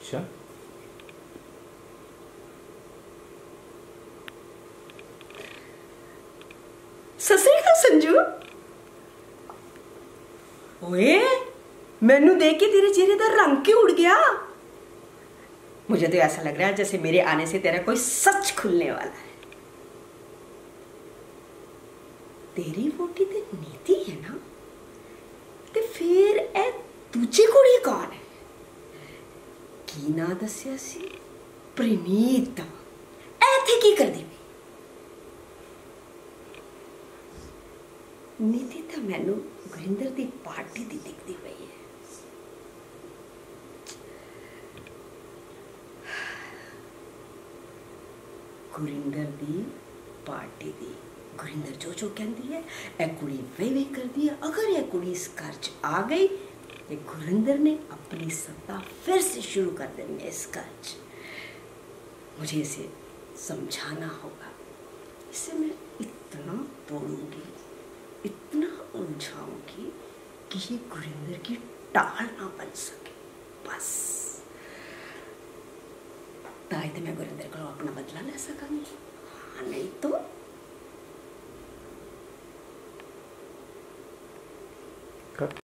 अच्छा, सत श्री अकाल संजू। ओए, मैनू देख के तेरे चेहरे का रंग क्यों उड़ गया? मुझे तो ऐसा लग रहा है जैसे मेरे आने से तेरा कोई सच खुलने वाला है। तेरी वोटी ते नीति है ना, ते फिर ए दूजी कुड़ी कौन है? की ना दसिया सी? प्रणीत। ऐथे की कर दी? नीति तो मैनू गुरिंदर दी पार्टी दी दिखती पई है। गुरिंदर दी पार्टी दी। गुरिंदर जो जो कहती है ए कुड़ी वे करती है। अगर ये कुड़ी इस घर च आ गई तो गुरिंदर ने अपनी सत्ता फिर से शुरू कर देनी है इस घर च। मुझे इसे समझाना होगा। इसे मैं इतना तोड़ूंगी, इतना उलझाऊंगी कि ये गुरिंदर की टाल ना बन सके। बस ताई तो मैं गुरिंदर को अपना बदला ले सकांगी। हाँ, नहीं तो